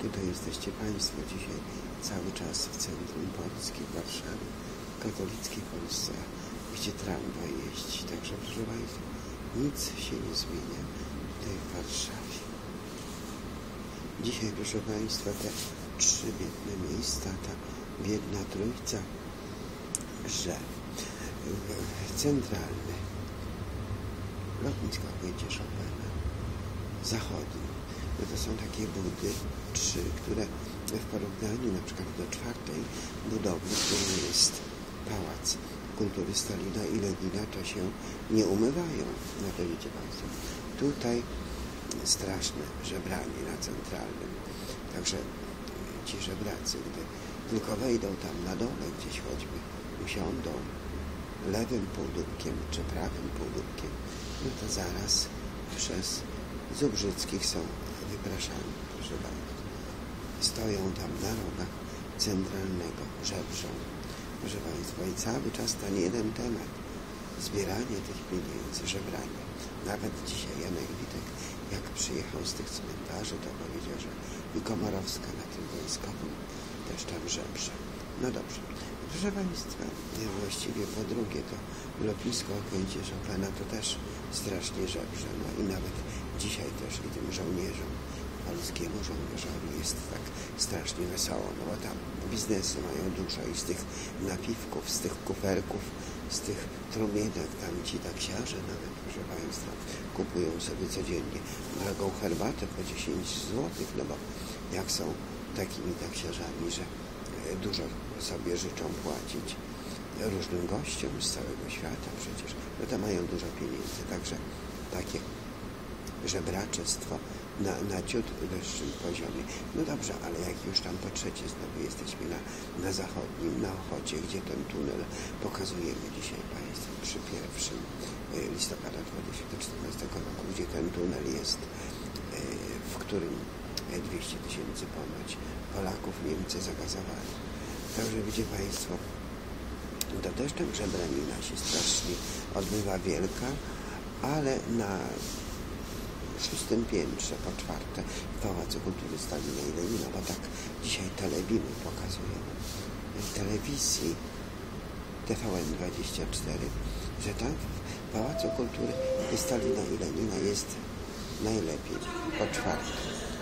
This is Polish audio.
Tutaj jesteście Państwo dzisiaj cały czas w centrum Polski, w Warszawie, w katolickiej Polsce, gdzie tramwaj jeździ. Także, proszę Państwa, nic się nie zmienia tutaj w Warszawie. Dzisiaj, proszę Państwa, te trzy biedne miejsca, ta biedna trójca, że centralne lotnisko Wojciecha Chopina, zachodnie, no to są takie budy, trzy, które w porównaniu na przykład do czwartej budowli, którą jest Pałac Kultury Stalina i Lenina, to się nie umywają. No to wiecie Państwo, tutaj straszne żebranie na centralnym. Także ci żebracy, gdy tylko wejdą tam na dole, gdzieś choćby usiądą lewym półdubkiem czy prawym półdubkiem, no to zaraz przez Zubrzyckich są wypraszani, proszę Państwa. Stoją tam na rogach centralnego, żebrzą, proszę Państwa, i cały czas ten jeden temat, zbieranie tych pieniędzy, żebranie. Nawet dzisiaj Janek Witek, jak przyjechał z tych cmentarzy, to powiedział, że i Komorowska na tym wojskowym też tam żebrze. No dobrze. Proszę Państwa, właściwie po drugie to lotnisko Wojciecha Chopina to też strasznie żebrze. No i nawet dzisiaj też i tym żołnierzom, polskiemu żołnierzowi jest tak strasznie wesoło, no bo tam biznesu mają dużo i z tych napiwków, z tych kuferków, z tych trumienek, tam ci taksiarze nawet, proszę Państwa, kupują sobie codziennie drogą herbatę po 10 zł, no bo jak są takimi taksiarzami, że dużo sobie życzą płacić różnym gościom z całego świata przecież, no to mają dużo pieniędzy, także takie żebraczestwo na ciut wyższym poziomie. No dobrze, ale jak już tam po trzecie znowu jesteśmy na zachodnim, na Ochocie, gdzie ten tunel pokazujemy dzisiaj Państwu przy 1 listopada 2014 roku, gdzie ten tunel jest, w którym 200 000 ponoć Polaków Niemcy zagazowali. Także widzicie Państwo, to też tam żebranina się strasznie odbywa wielka, ale na 6. piętrze, po 4. w Pałacu Kultury Stalina i Lenina, bo tak dzisiaj telebimy pokazują w telewizji TVN24, że tam w Pałacu Kultury Stalina i Lenina jest najlepiej po 4.